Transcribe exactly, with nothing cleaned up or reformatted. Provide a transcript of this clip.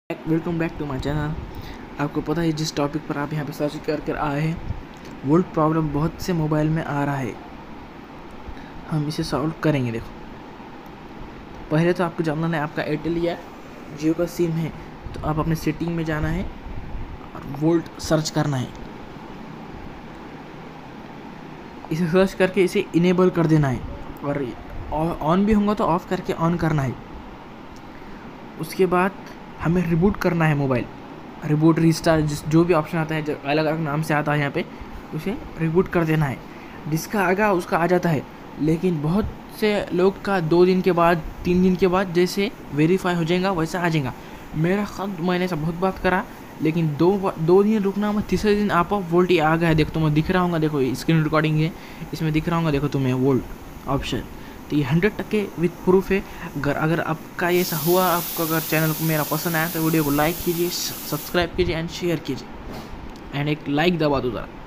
Welcome back to my channel. आपको पता है जिस टॉपिक पर आप यहाँ पे सर्च कर कर आए हैं, वोल्ट प्रॉब्लम बहुत से मोबाइल में आ रहा है। हम इसे सॉल्व करेंगे। देखो, पहले तो आपको जानना है आपका एयरटेल या जियो का सिम है, तो आप अपने सेटिंग में जाना है और वोल्ट सर्च करना है। इसे सर्च करके इसे इनेबल कर देना है और ऑन भी होगा तो ऑफ करके ऑन करना है। उसके बाद हमें रिबूट करना है मोबाइल। रिबूट, रीस्टार्ट, जिस जो भी ऑप्शन आता है, जो अलग अलग नाम से आता है यहाँ पे, उसे रिबूट कर देना है। जिसका आगा उसका आ जाता है, लेकिन बहुत से लोग का दो दिन के बाद, तीन दिन के बाद जैसे वेरीफाई हो जाएगा वैसा आ जाएगा। मेरा खुद मैंने ऐसा बहुत बात करा, लेकिन दो दो दिन रुकना, मैं तीसरे दिन आप वोल्ट ही आ गया। देखो तुम्हें दिख रहा होगा, देखो स्क्रीन रिकॉर्डिंग है, इसमें दिख रहा होगा, देखो तुम्हें वोल्ट ऑप्शन। तो ये हंड्रेड टक्के विथ प्रूफ है। अगर अगर आपका ऐसा हुआ, आपको अगर चैनल को मेरा पसंद आया तो वीडियो को लाइक कीजिए, सब्सक्राइब कीजिए एंड शेयर कीजिए, एंड एक लाइक दबा दो ज़रा।